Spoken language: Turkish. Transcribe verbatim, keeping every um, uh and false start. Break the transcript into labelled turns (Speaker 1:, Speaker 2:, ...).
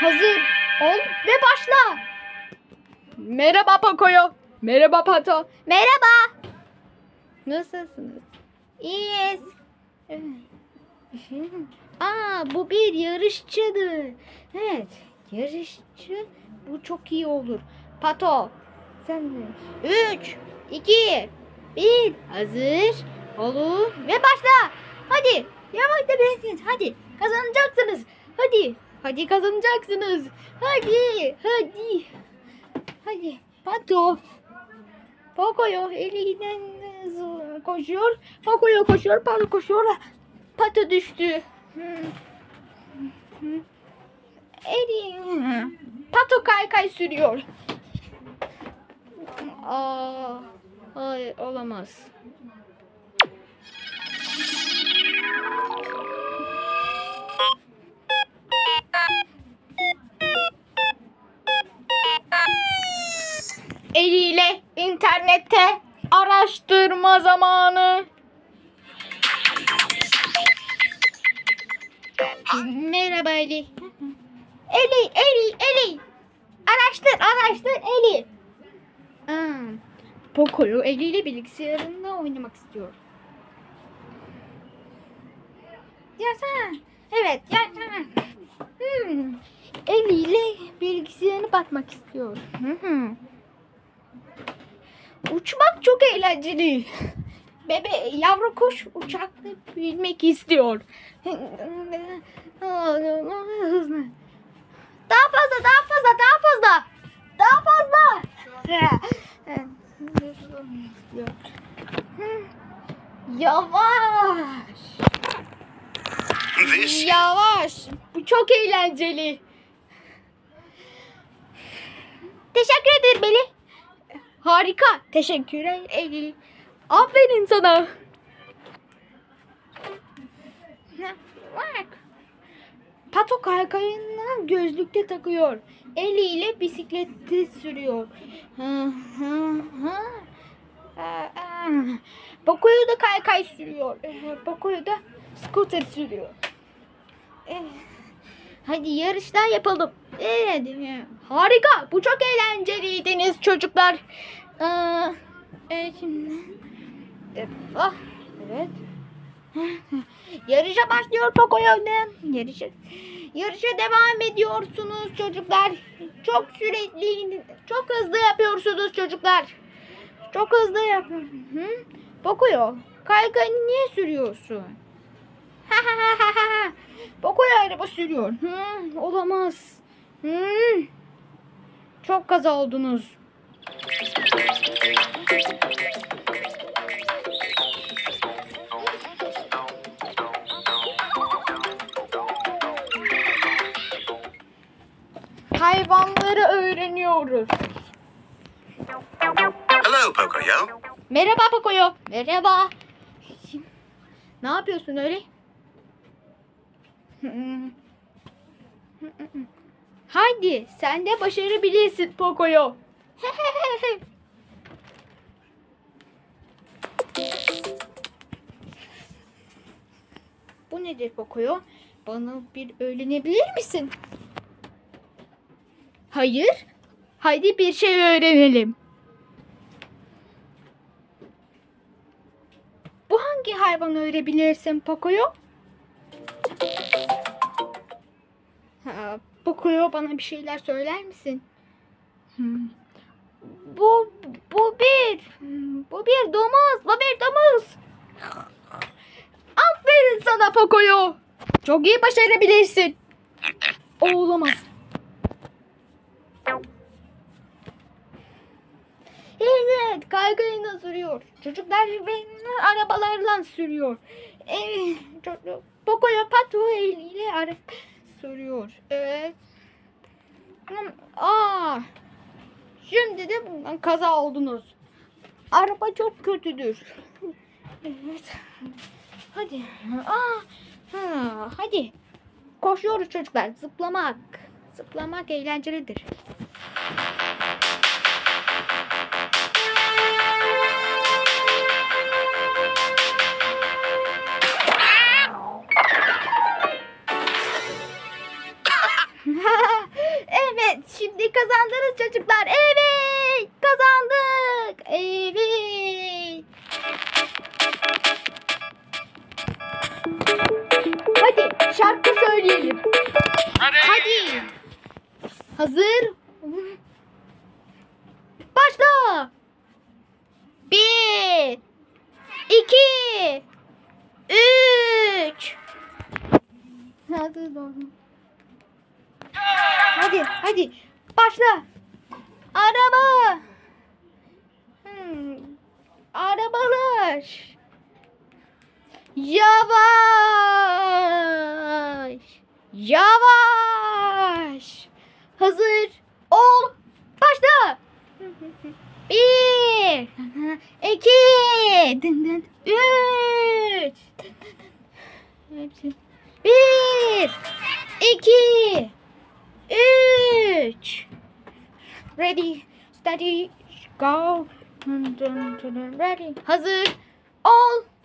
Speaker 1: Hazır ol ve başla. Merhaba Pocoyo. Merhaba Pato.
Speaker 2: Merhaba.
Speaker 1: Nasılsınız?
Speaker 2: İyiyiz.
Speaker 1: Aa, bu bir yarışçıdır. Evet, yarışçı. Bu çok iyi olur. Pato, sen de. Üç, iki, bir. Hazır olun ve başla. Hadi, yavaş da bekleyiniz. Hadi, kazanacaksınız. Hadi, hadi kazanacaksınız. Hadi, hadi. Hadi, Pato. Pocoyo elinden hızlı koşuyor. Pocoyo koşuyor, Pato koşuyor. Pato düştü. Eli. Pato kaykay sürüyor. Aa, hayır olamaz. Eliyle internette araştırma zamanı. Merhaba Eli. Eli, Eli, Eli. Araştır, araştır Eli. Aa, Pocoyo Eli ile bilgisayarında oynamak istiyor. Yazsana. Evet, yazsana. Hmm. Eli ile bilgisayarına bakmak istiyor. Hı hı. Uçmak çok eğlenceli. Bebe, yavru kuş uçakla binmek istiyor. Hızlı. Daha fazla, daha fazla, daha fazla. Daha fazla. Yavaş. Yavaş. Bu çok eğlenceli. Teşekkür ederim Eli. Harika. Teşekkürler Eli. Aferin sana. Bak. Pato kaykayını gözlükte takıyor. Eliyle bisikleti sürüyor. Pocoyo da kaykay sürüyor. Pocoyo da scooter sürüyor. Hadi yarışlar yapalım. Evet. Harika. Bu çok eğlenceliydiniz çocuklar. Evet şimdi. Ah, evet. Yarışa başlıyor Pocoyo'dan. Yarışa. Yarışa devam ediyorsunuz çocuklar. Çok sürekli, çok hızlı yapıyorsunuz çocuklar. Çok hızlı yapıyorsunuz. Hı? Pocoyo, kaykayını niye sürüyorsun? Ha ha ha ha ha. Pocoyo araba sürüyor. Hı, olamaz. Hı. Çok kaza oldunuz. Hayvanları öğreniyoruz.
Speaker 3: Hello, Pocoyo.
Speaker 1: Merhaba Pocoyo. Merhaba. Ne yapıyorsun öyle? Haydi sen de başarabilirsin Pocoyo. Bu nedir Pocoyo? Bana bir öğrenebilir misin? Hayır. Haydi bir şey öğrenelim. Bu hangi hayvanı öğrenebilirsin Pocoyo? Ha, Pocoyo bana bir şeyler söyler misin? Hmm. Bu bu bir bu bir domuz, bu bir domuz. Aferin sana Pocoyo. Çok iyi başarabilirsin. O olamaz. Evet, kaykayını sürüyor. Çocuklar ve arabalarla sürüyor. Evet, çocuk. Pocoyo Pato eliyle araba sürüyor. Evet. Aa, şimdi de kaza oldunuz. Araba çok kötüdür. Evet. Hadi. Aa, ha, hadi. Koşuyoruz çocuklar. Zıplamak. Zıplamak eğlencelidir. Evet, şimdi kazandınız çocuklar. Evet, kazandık. Evet. Hadi şarkı söyleyelim. Hadi. Hazır. Başla. Bir, iki, üç. Hadi doğru. Hadi, hadi. Başla. Araba. Hmm. Arabalar. Yavaş. Yavaş. Hazır. Ol. Başla. Bir. İki. Üç. Bir. İki. Üç. Ready, steady, go. Ready. Hazır. Ol.